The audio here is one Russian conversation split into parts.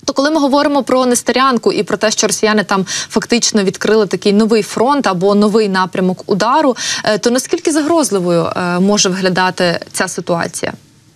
То коли ми говоримо про Нестерянку і про те, що росіяни там фактично відкрили такий новий фронт або новий напрямок удару, то наскільки загрозливою може виглядати ця ситуація?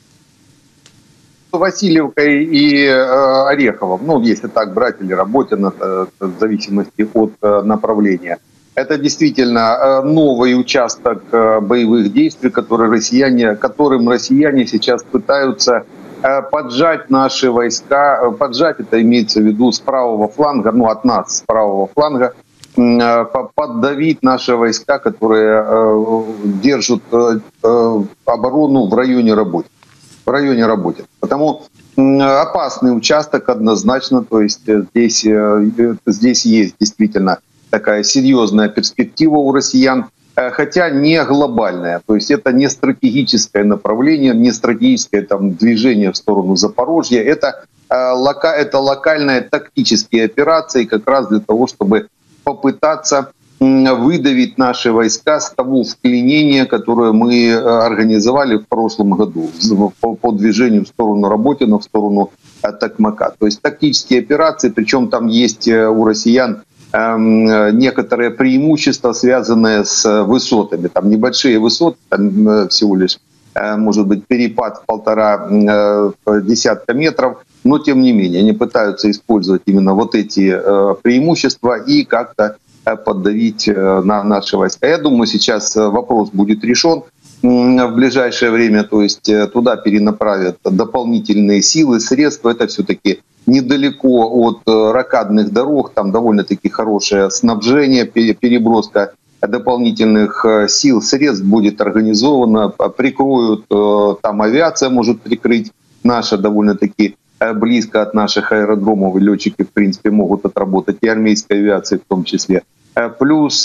Васильевкой и Ореховым, ну, если так брать, или Работино, в зависимости от направления. Это действительно новый участок боевых действий, которым россияне сейчас пытаются поджать наши войска. Поджать, это имеется в виду с правого фланга, ну, от нас, с правого фланга, поддавить наши войска, которые держат оборону в районе Работы. Потому опасный участок однозначно, то есть здесь есть действительно такая серьезная перспектива у россиян, хотя не глобальная, то есть это не стратегическое направление, не стратегическое там движение в сторону Запорожья, это локальные тактические операции как раз для того, чтобы попытаться выдавить наши войска с того вклинения, которое мы организовали в прошлом году по движению в сторону Работино, в сторону Токмака. То есть тактические операции, причем там есть у россиян некоторые преимущества, связанные с высотами. Там небольшие высоты, там всего лишь может быть перепад в 1,5 десятка метров, но тем не менее они пытаются использовать именно вот эти преимущества и как-то поддавить на наши войска. Я думаю, сейчас вопрос будет решен в ближайшее время, то есть туда перенаправят дополнительные силы, средства. Это все-таки недалеко от рокадных дорог, там довольно-таки хорошее снабжение, переброска дополнительных сил, средств будет организована, прикроют, там авиация может прикрыть, наша довольно-таки близко от наших аэродромов, и летчики, в принципе, могут отработать, и армейской авиации в том числе. Плюс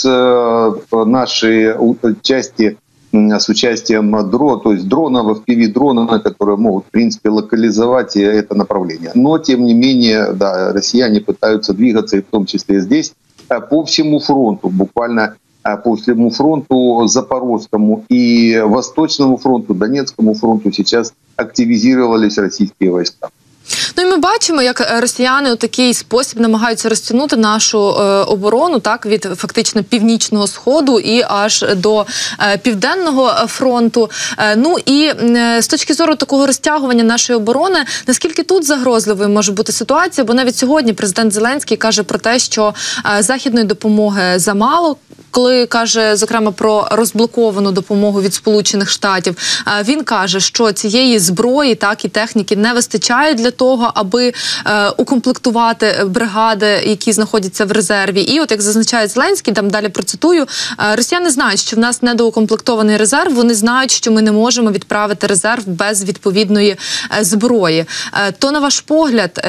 наши части с участием то есть дронов, FPV-дронов, которые могут, в принципе, локализовать это направление. Но, тем не менее, да, россияне пытаются двигаться, и в том числе здесь, по всему фронту, буквально по всему фронту, Запорожскому и Восточному фронту, Донецкому фронту сейчас активизировались российские войска. Ну і ми бачимо, як росіяни у такий спосіб намагаються розтягнути нашу оборону, так, від фактично північного сходу і аж до південного фронту. Ну і з точки зору такого розтягування нашої оборони, наскільки тут загрозливою може бути ситуація, бо навіть сьогодні президент Зеленський каже про те, що західної допомоги замало, коли каже, зокрема, про розблоковану допомогу від Сполучених Штатів, він каже, що цієї зброї, так, і техніки не вистачає для того, аби укомплектувати бригади, які знаходяться в резерві. І от, як зазначає Зеленський, там далі процитую, росіяни знають, що в нас недоукомплектований резерв, вони знають, що ми не можемо відправити резерв без відповідної зброї. То, на ваш погляд,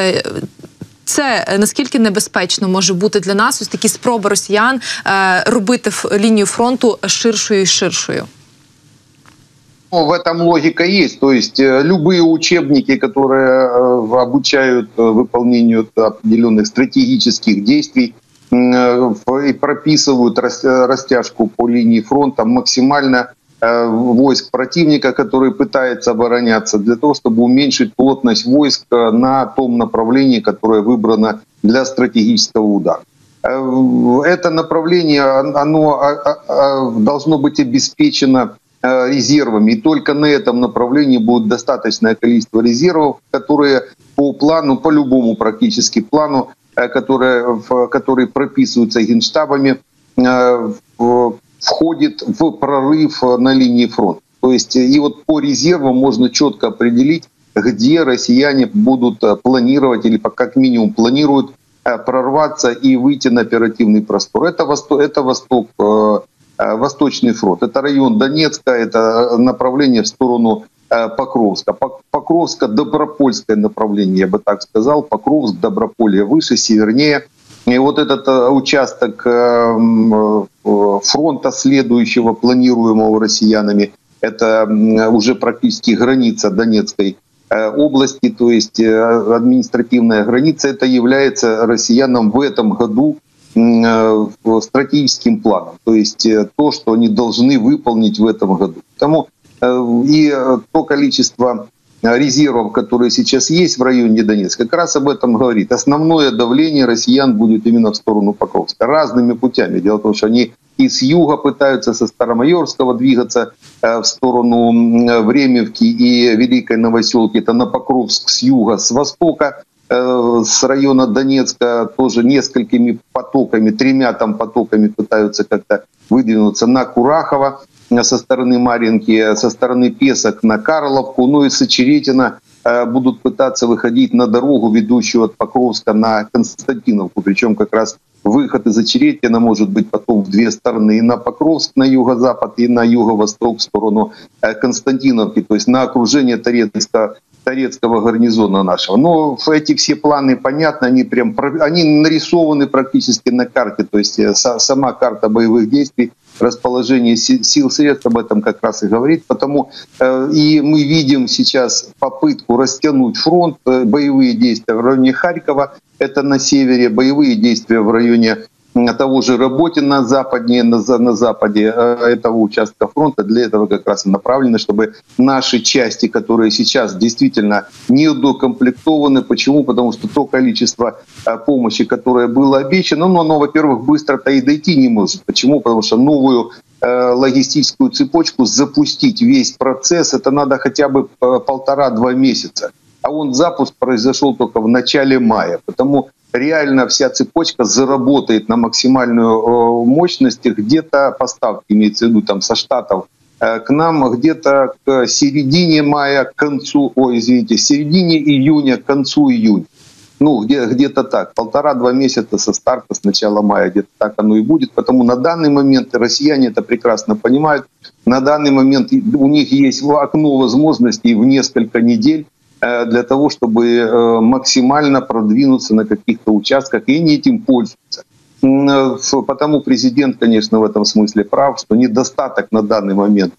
це наскільки небезпечно може бути для нас ось такі спроби росіян робити лінію фронту ширшою і ширшою? В этом логика есть. То есть любые учебники, которые обучают выполнению определенных стратегических действий и прописывают растяжку по линии фронта максимально войск противника, который пытается обороняться, для того, чтобы уменьшить плотность войск на том направлении, которое выбрано для стратегического удара. Это направление, оно должно быть обеспечено резервами, и только на этом направлении будет достаточное количество резервов, которые по плану, по любому практически плану, который прописывается генштабами, входит в прорыв на линии фронта. То есть и вот по резервам можно четко определить, где россияне будут планировать или как минимум планируют прорваться и выйти на оперативный простор. Это Восточный фронт. Это район Донецка, это направление в сторону Покровска. Покровско-Добропольское направление, я бы так сказал. Покровск, Доброполье выше, севернее. И вот этот участок фронта следующего, планируемого россиянами, это уже практически граница Донецкой области, то есть административная граница. Это является россиянам в этом году стратегическим планом, то есть то, что они должны выполнить в этом году. Потому и то количество резервов, которые сейчас есть в районе Донецка, как раз об этом говорит. Основное давление россиян будет именно в сторону Покровска. Разными путями. Дело в том, что они и с юга пытаются, со Старомайорского двигаться в сторону Времевки и Великой Новоселки. Это на Покровск с юга, с востока, с района Донецка тоже несколькими потоками, 3 там потоками пытаются как-то выдвинуться на Курахово со стороны Марьинки, со стороны Песок на Карловку, ну и с Очеретина будут пытаться выходить на дорогу, ведущую от Покровска на Константиновку. Причем как раз выход из Очеретина может быть потом в 2 стороны: и на Покровск, на юго-запад, и на юго-восток в сторону Константиновки, то есть на окружение Торецкого гарнизона нашего. Но эти все планы понятны, они нарисованы практически на карте, то есть сама карта боевых действий, расположение сил, средств об этом как раз и говорит. Потому и мы видим сейчас попытку растянуть фронт, боевые действия в районе Харькова, это на севере, боевые действия в районе того же Работина западнее, на западе этого участка фронта. Для этого как раз и направлено, чтобы наши части, которые сейчас действительно недокомплектованы. Почему? Потому что то количество помощи, которое было обещано, оно, во-первых, быстро-то и дойти не может. Почему? Потому что новую логистическую цепочку запустить, весь процесс, это надо хотя бы 1,5-2 месяца. А запуск произошел только в начале мая. Потому реально вся цепочка заработает на максимальную мощность. Где-то поставки, имеется в виду там со Штатов к нам, где-то к середине мая, к концу, середине июня, к концу июня. Ну, где-то так. 1,5-2 месяца со старта, с начала мая, где-то так оно и будет. Потому на данный момент россияне это прекрасно понимают. На данный момент у них есть окно возможностей в несколько недель для того, чтобы максимально продвинуться на каких-то участках, и они этим пользуются. Потому президент, конечно, в этом смысле прав, что недостаток на данный момент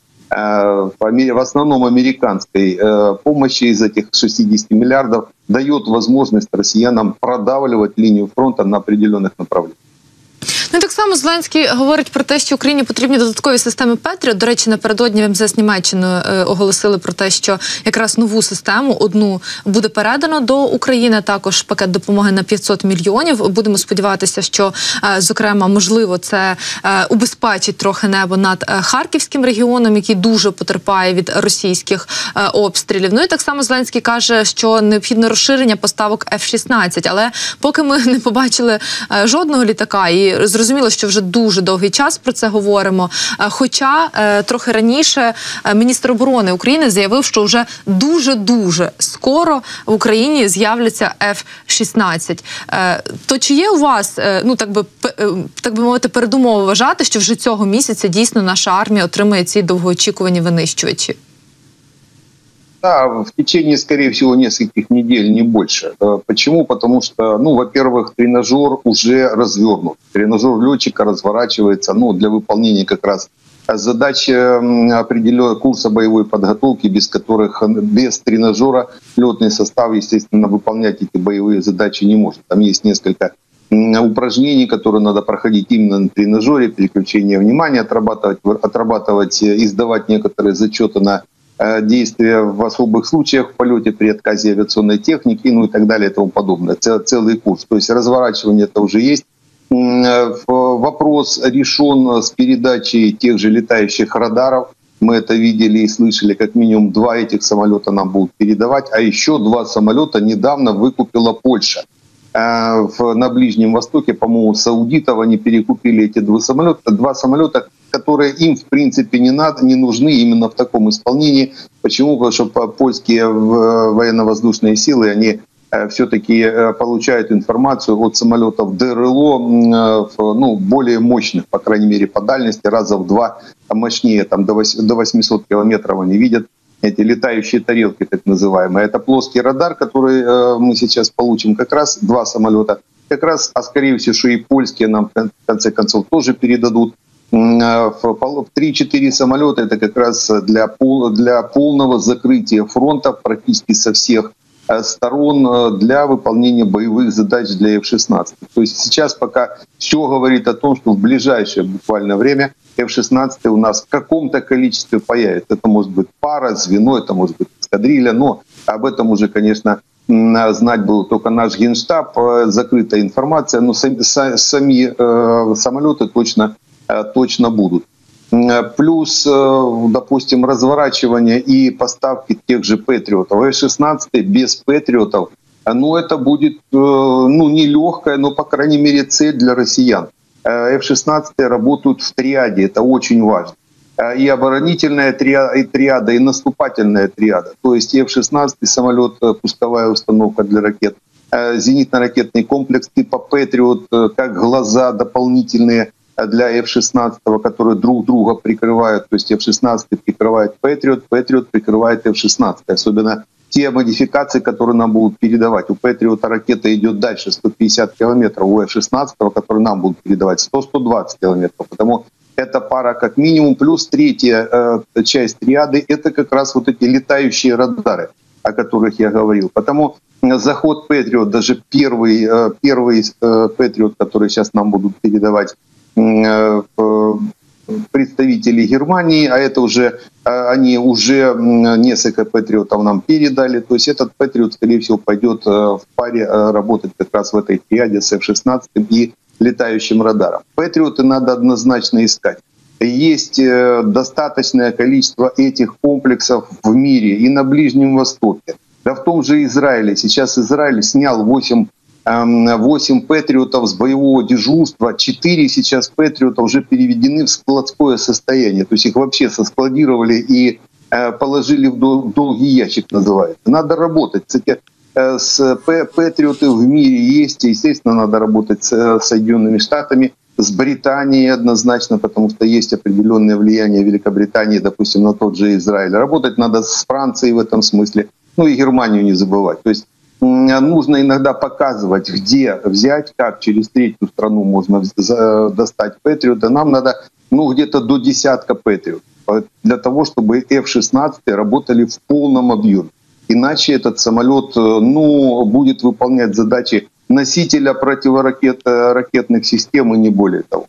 в основном американской помощи из этих 60 миллиардов дает возможность россиянам продавливать линию фронта на определенных направлениях. Ну, так само Зеленський говорить про те, що Україні потрібні додаткові системи Петріот. До речі, напередодні в МЗС Німеччини оголосили про те, що якраз нову систему, одну, буде передано до України, також пакет допомоги на 500 мільйонів. Будемо сподіватися, що, зокрема, можливо, це убезпечить трохи небо над Харківським регіоном, який дуже потерпає від російських обстрілів. Ну і так само Зеленський каже, що необхідне розширення поставок F-16, але поки ми не побачили жодного літака, і зрозуміло, що вже дуже довгий час про це говоримо. Хоча трохи раніше міністр оборони України заявив, що вже дуже-дуже скоро в Україні з'являться F-16. То чи є у вас, ну так би мовити, передумови вважати, що вже цього місяця дійсно наша армія отримає ці довгоочікувані винищувачі? Да, в течение, скорее всего, нескольких недель, не больше. Почему? Потому что, во-первых, тренажер уже развернут. Тренажер летчика разворачивается, для выполнения как раз задач определенного курса боевой подготовки, без тренажера летный состав, естественно, выполнять эти боевые задачи не может. Там есть несколько упражнений, которые надо проходить именно на тренажере, переключение внимания, отрабатывать, издавать некоторые зачеты на действия в особых случаях в полете при отказе авиационной техники, и так далее и тому подобное. Целый курс. То есть разворачивание это уже есть. Вопрос решен с передачей тех же летающих радаров. Мы это видели и слышали, как минимум 2 этих самолета нам будут передавать, а еще 2 самолета недавно выкупила Польша. На Ближнем Востоке, по-моему, саудитов они перекупили эти 2 самолета, которые им, в принципе, не нужны именно в таком исполнении. Почему? Потому что польские военно-воздушные силы, они все-таки получают информацию от самолетов ДРЛО, более мощных, по крайней мере, по дальности, раза в 2 мощнее, там до 800 километров они видят эти летающие тарелки, так называемые. Это плоский радар, который мы сейчас получим, как раз 2 самолета, как раз, а скорее всего, и польские нам в конце концов тоже передадут. 3-4 самолета это как раз для полного закрытия фронта практически со всех сторон для выполнения боевых задач для F-16. То есть сейчас пока все говорит о том, что в ближайшее буквально время F-16 у нас в каком-то количестве появится. Это может быть пара, звено, это может быть эскадрилья, но Об этом уже, конечно, знать был только наш Генштаб, закрытая информация, но сами самолеты точно будут. Плюс, допустим, разворачивание и поставки тех же «Патриотов». F-16 без «Патриотов», это будет нелегкая, но, по крайней мере, цель для россиян. F-16 работают в триаде, это очень важно. И оборонительная триада, и наступательная триада. То есть F-16 самолет, пусковая установка для ракет, зенитно-ракетный комплекс типа «Патриот», как глаза дополнительные для F-16, которые друг друга прикрывают. То есть F-16 прикрывает «Патриот», «Патриот» прикрывает F-16. Особенно те модификации, которые нам будут передавать. У «Патриота» ракета идет дальше, 150 километров. У F-16, которые нам будут передавать, 100-120 километров. Потому эта пара как минимум. Плюс третья часть триады – это как раз вот эти летающие радары, о которых я говорил. Потому заход «Патриот», даже первый «Патриот», который сейчас нам будут передавать представители Германии, а это они уже несколько «Патриотов» нам передали. То есть этот «Патриот», скорее всего, пойдет в паре работать как раз в этой триаде с F-16 и летающим радаром. «Патриоты» надо однозначно искать. Есть достаточное количество этих комплексов в мире и на Ближнем Востоке. Да в том же Израиле. Сейчас Израиль снял 8 «Патриотов» с боевого дежурства. 4 сейчас «Патриота» уже переведены в складское состояние. То есть их вообще соскладировали и положили в долгий ящик, называется. Надо работать. Кстати, с «Патриоты» в мире есть. Естественно, надо работать с Соединенными Штатами, с Британией однозначно, потому что есть определенное влияние Великобритании, допустим, на тот же Израиль. Работать надо с Францией в этом смысле. И Германию не забывать. То есть нужно иногда показывать, где взять, как через третью страну можно достать «Патриота». Нам надо где-то до десятка «Патриот» для того, чтобы F-16 работали в полном объеме. Иначе этот самолет будет выполнять задачи носителя противоракетных систем и не более того.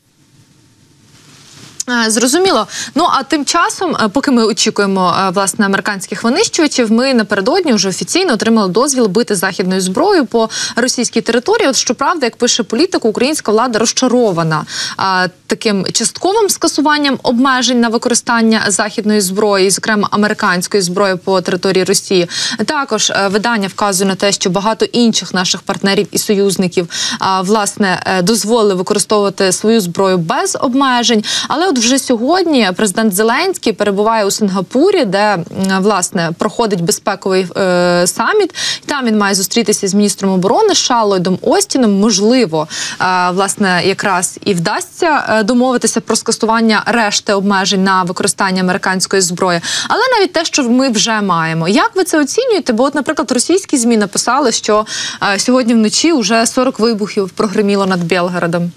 Зрозуміло. А тим часом, поки ми очікуємо, власне, американських винищувачів, ми напередодні вже офіційно отримали дозвіл бити західною зброєю по російській території. От, щоправда, як пише Політико, українська влада розчарована таким частковим скасуванням обмежень на використання західної зброї, зокрема американської зброї по території Росії. Також видання вказує на те, що багато інших наших партнерів і союзників, власне, дозволили використовувати свою зброю без обмежень. Але от вже сьогодні президент Зеленський перебуває у Сингапурі, де, власне, проходить безпековий саміт. Там він має зустрітися з міністром оборони США Ллойдом Остіном. Можливо, власне, якраз і вдасться домовитися про скасування решти обмежень на використання американської зброї. Але навіть те, що ми вже маємо. Як ви це оцінюєте? Бо, от, наприклад, російські ЗМІ написали, що сьогодні вночі вже 40 вибухів прогриміло над Білгородом.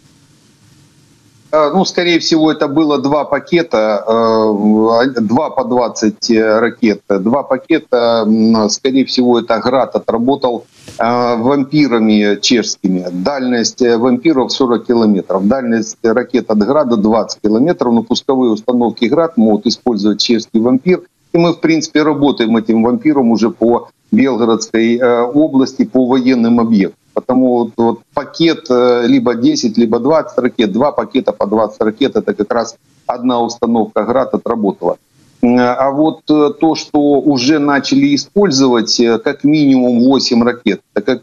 Скорее всего, это было 2 пакета, 2 по 20 ракет. 2 пакета, скорее всего, это «Град» отработал вампирами чешскими. Дальность вампиров 40 километров. Дальность ракет от «Града» 20 километров. Но пусковые установки «Град» могут использовать чешский вампир. И мы, в принципе, работаем этим вампиром уже по Белгородской области, по военным объектам. Потому вот пакет либо 10, либо 20 ракет, 2 пакета по 20 ракет, это как раз одна установка «Град» отработала. А вот то, что уже начали использовать как минимум 8 ракет,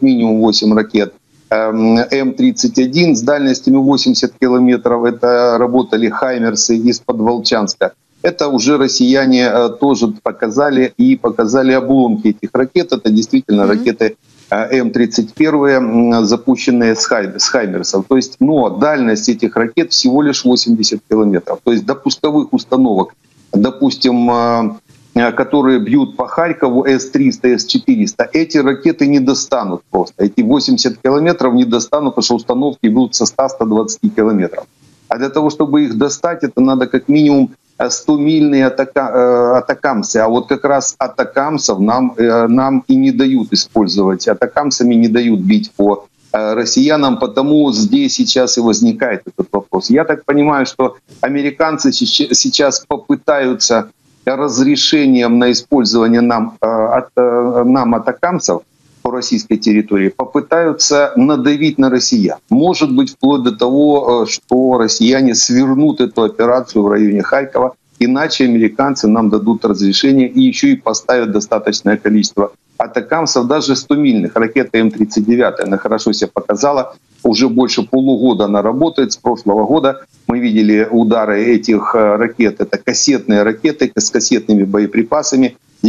М-31 с дальностями 80 километров, это работали «Хаймерсы» из-под Волчанска. Это уже россияне тоже показали обломки этих ракет. Это действительно ракеты М-31, запущенные с «Хаймерсов». То есть, дальность этих ракет всего лишь 80 километров. То есть до пусковых установок, допустим, которые бьют по Харькову, С-300, С-400, эти ракеты не достанут просто. Эти 80 километров не достанут, потому что установки бьют со 100-120 километров. А для того, чтобы их достать, это надо как минимум 100-мильные атакамсы. А вот как раз атакамсов нам и не дают использовать. Атакамсами не дают бить по россиянам, потому здесь сейчас и возникает этот вопрос. Я так понимаю, что американцы сейчас попытаются разрешением на использование нам атакамсов по российской территории попытаются надавить на россиян. Может быть, вплоть до того, что россияне свернут эту операцию в районе Харькова, иначе американцы нам дадут разрешение и еще и поставят достаточное количество атакамсов, даже 100-мильных. Ракета М-39, она хорошо себя показала. Уже больше полугода она работает, с прошлого года. Мы видели удары этих ракет. Это кассетные ракеты с кассетными боеприпасами.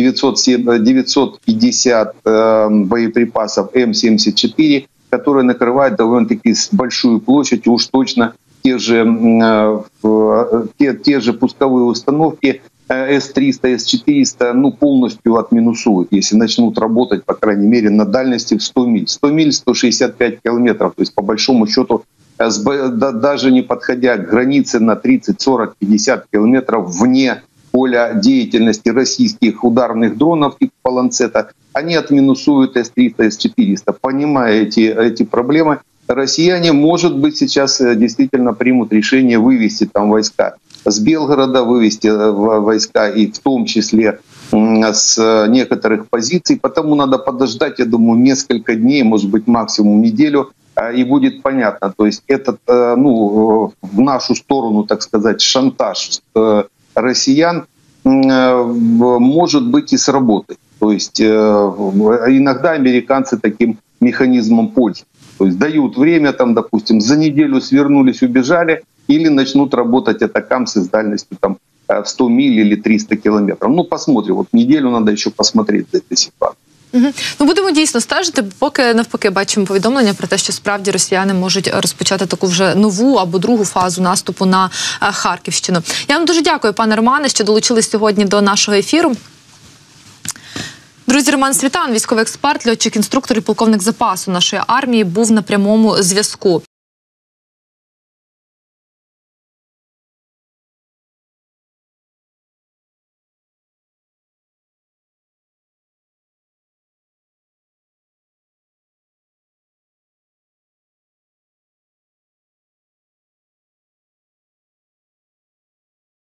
950 боеприпасов М-74, которые накрывают довольно-таки большую площадь, и уж точно те же пусковые установки С-300, С-400 полностью отминусуют, если начнут работать, по крайней мере, на дальности в 100 миль. 100 миль, 165 километров. То есть, по большому счету, даже не подходя к границе на 30, 40, 50 километров вне поля деятельности российских ударных дронов типа «Ланцета», они отминусуют С-300, С-400. Понимая эти проблемы, россияне, может быть, сейчас действительно примут решение вывести там войска с Белгорода, вывести войска и в том числе с некоторых позиций. Потому надо подождать, я думаю, несколько дней, может быть, максимум неделю, и будет понятно. То есть этот, в нашу сторону, так сказать, шантаж россиян может быть и сработать. То есть иногда американцы таким механизмом пользуются. То есть дают время, там, допустим, за неделю свернулись, убежали, или начнут работать атакамсы с дальностью там, в 100 миль или 300 километров. Посмотрим. Вот неделю надо еще посмотреть за этой ситуацией. Будемо дійсно стежити, бо поки навпаки бачимо повідомлення про те, що справді росіяни можуть розпочати таку вже нову або другу фазу наступу на Харківщину. Я вам дуже дякую, пане Романе, що долучились сьогодні до нашого ефіру. Друзі, Роман Світан, військовий експерт, льотчик-інструктор і полковник запасу нашої армії, був на прямому зв'язку.